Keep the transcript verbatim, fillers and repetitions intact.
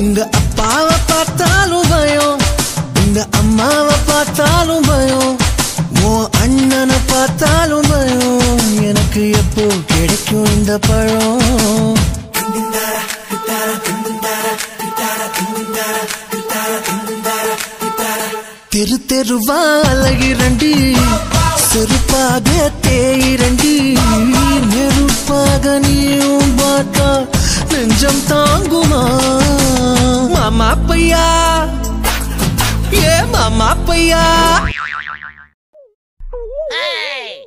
உங்க அப்பாவை பார்த்தாலும் பயம், உங்க அம்மாவை பார்த்தாலும் பயம், உன் அண்ணனை பார்த்தாலும் பயம். எனக்கு எப்போ கிடைக்கும் இந்த பழம்? தெரு தெருவா அழகிறண்டி, செருப்பாக தேயிரண்டி, நெருப்பாக நீயும் பார்த்தா நெஞ்சம் தாங்குமா? மாமா பையா, ஏ மாமா பையா. Hey!